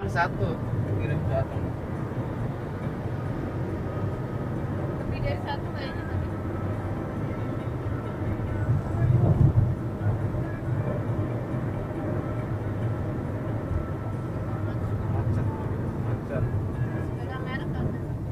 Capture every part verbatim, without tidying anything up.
satu kirim satu lebih dari satu kayaknya tadi. macet macet Sepeda merek kan.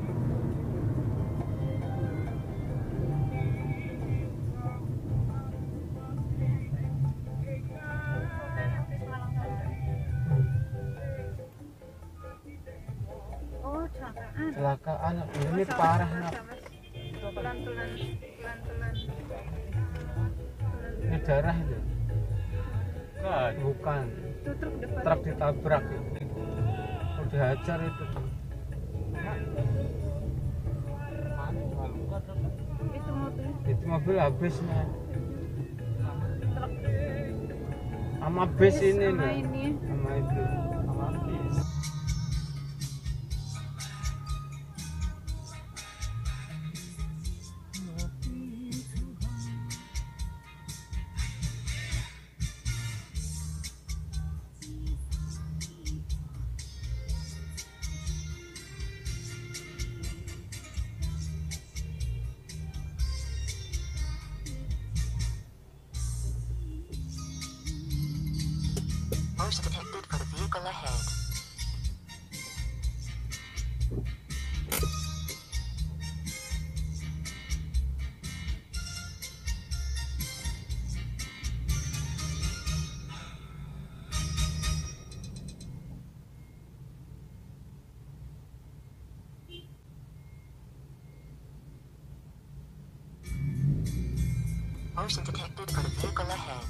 Oh, celakaan. kecelakaan ini parah nak. Pelan-pelan, pelan-pelan. Ini darah itu Kan. bukan Itu truk depan. truk ditabrak itu oh, dihajar itu Itu mobil. itu mobil habisnya Truk. sama bis ini Sama loh ini. sama itu Sama bis. Motion detected for the vehicle ahead. Motion detected for the vehicle ahead.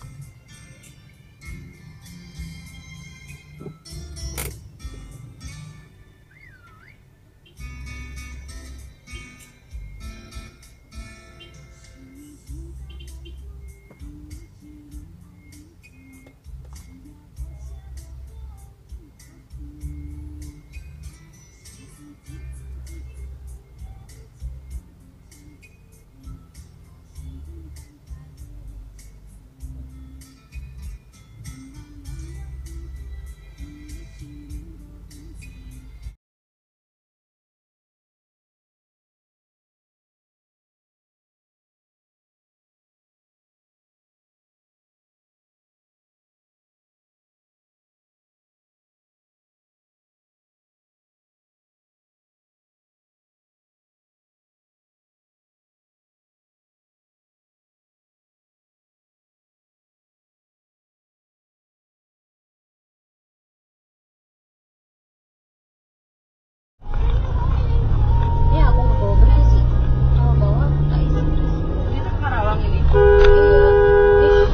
Ini aku nggak bawa beras sih. Kalau bawa nggak isi. Ini tuh Karawang ini. Iya. Ih.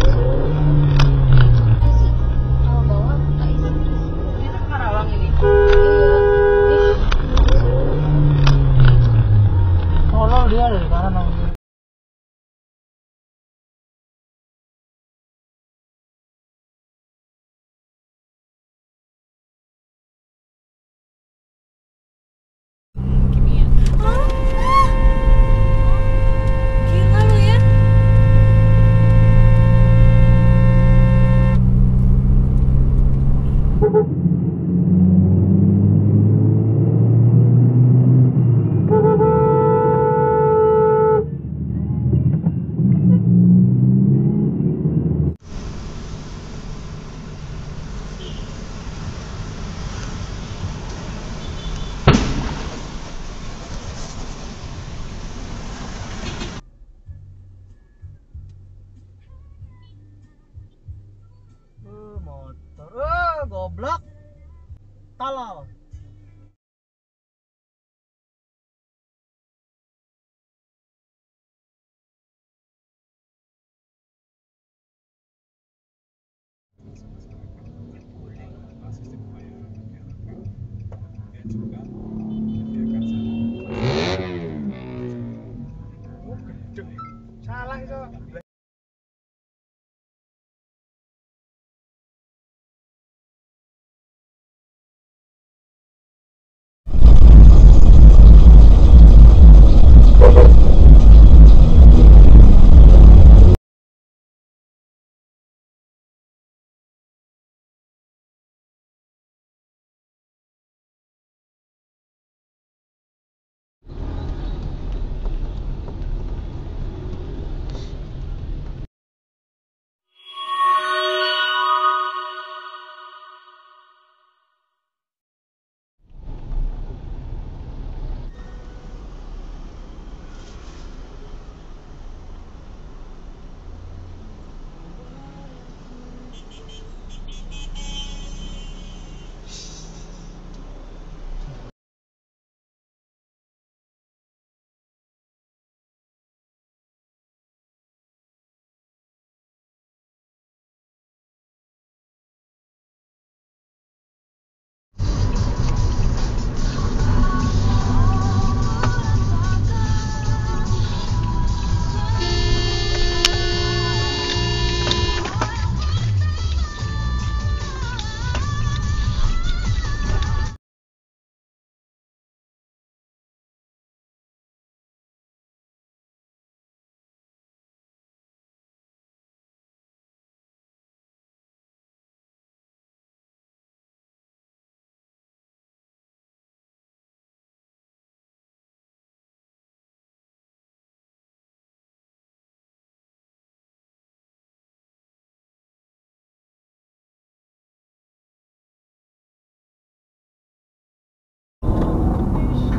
Beras sih. Kalau bawa nggak isi. Ini tuh Karawang ini. Iya. Ih. tolol dia dari kanan Kimia. Gila lu ya. Motor. Eh, goblok. Tolol. Salah itu.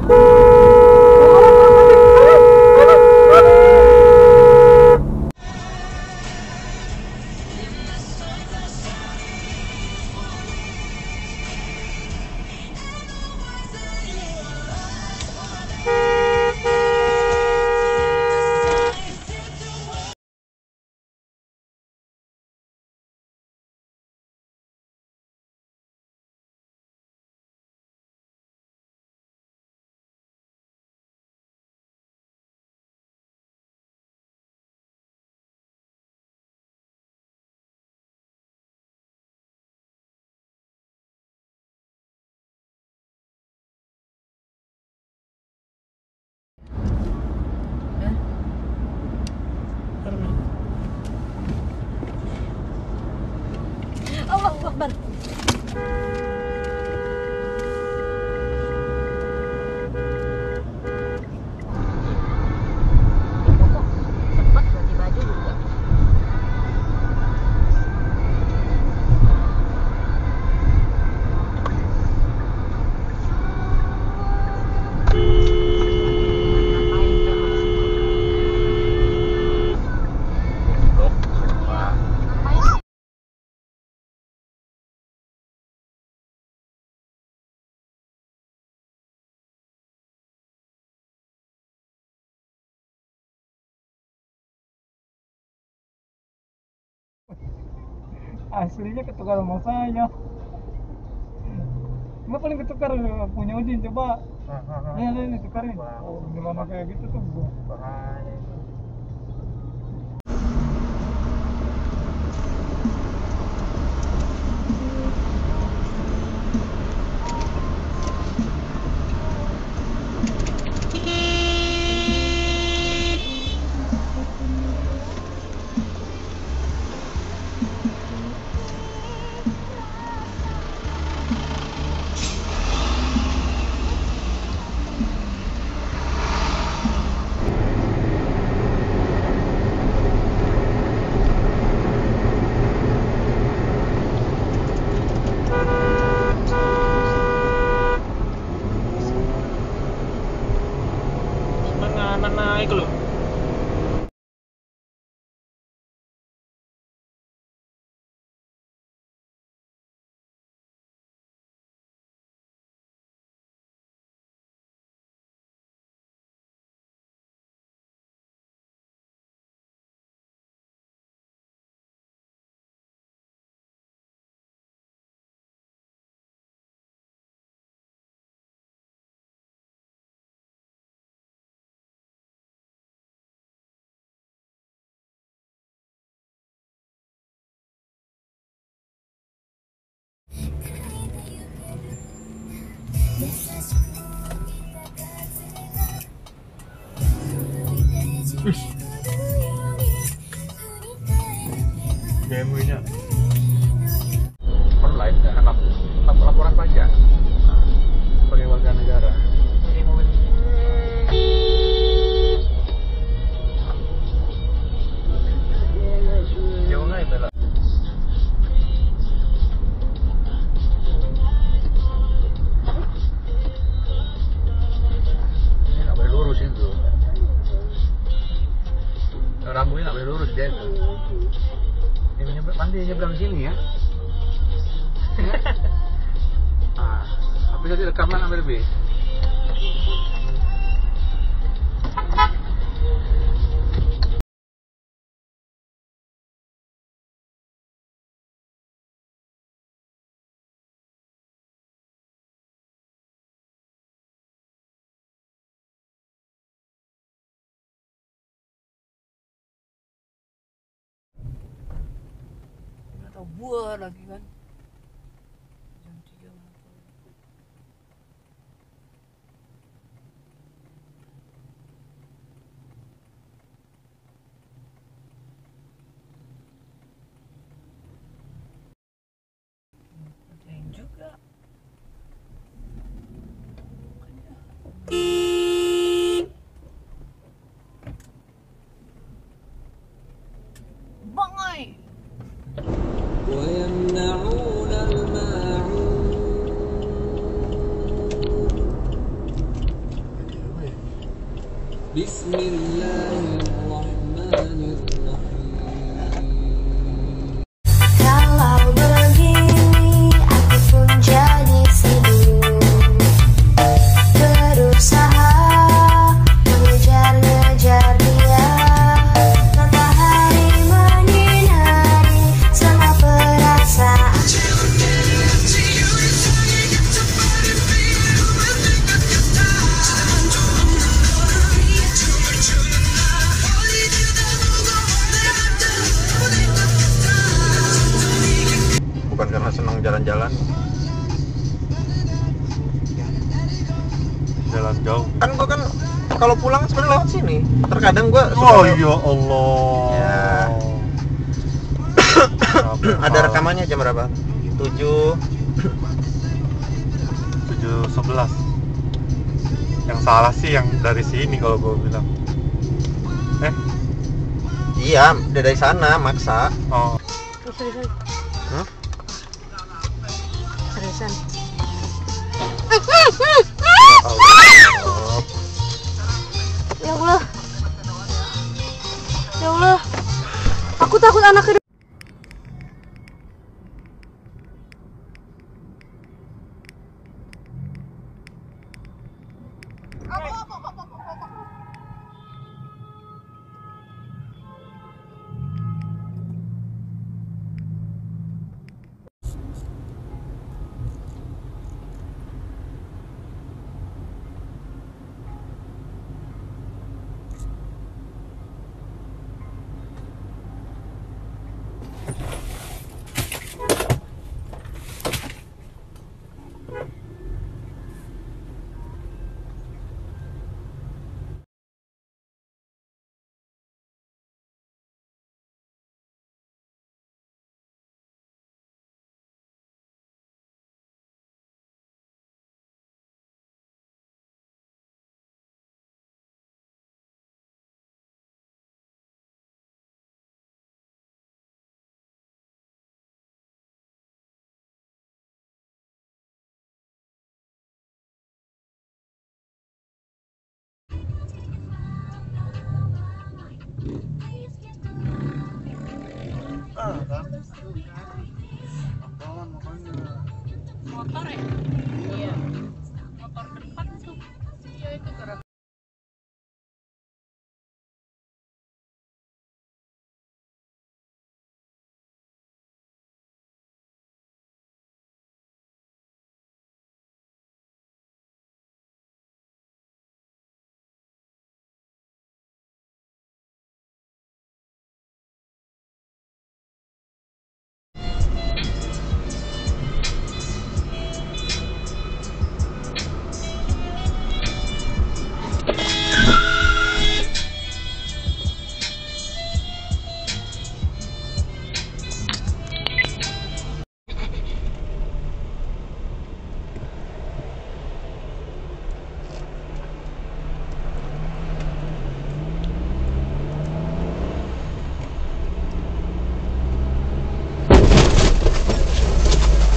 Allahu Akbar. Sempat ganti baju juga. Aslinya ketukar sama saya. Nggak paling ketukar punya Udin, coba. Ini ada ini tukarin. Oh, gimana kayak gitu tuh gua. Bahaya. Naik loh. B M W-nya online kan laporan pajak sebagai warga negara. Jadi mobil Jauh nggak itu lah. Ini nggak boleh lurus itu. Rambunya nggak boleh lurus dia itu. Ini nyebrang, pandai nyebrang sini ya. Ah, apa jadi rekaman ambil lebih. Atau buah lagi kan. Jam tiga atau ada yang juga. Bangai. ويمنعون Kalau begini aku pun jadi sibuk berusaha mengejar-ngejar dia. Matahari menyinari semua perasaan. Bukan karena senang jalan-jalan. Jalan jauh. Kan gua kan kalau pulang sebenarnya lewat sini. Terkadang gua suka Oh lewat- ya Allah. Ya. Ada rekamannya jam berapa? tujuh tujuh sebelas. Yang salah sih yang dari sini kalau gue bilang. Eh, Iya, dari sana maksa. oh. Seriusan? Hah? Seriusan? Allah. Ya Allah. Ya Allah. Aku takut anak kedua. Motor ya? Iya. Motor depan tuh. Iya itu gerak.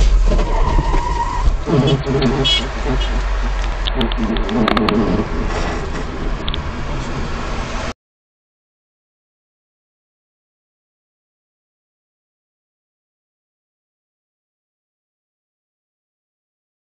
Thank you.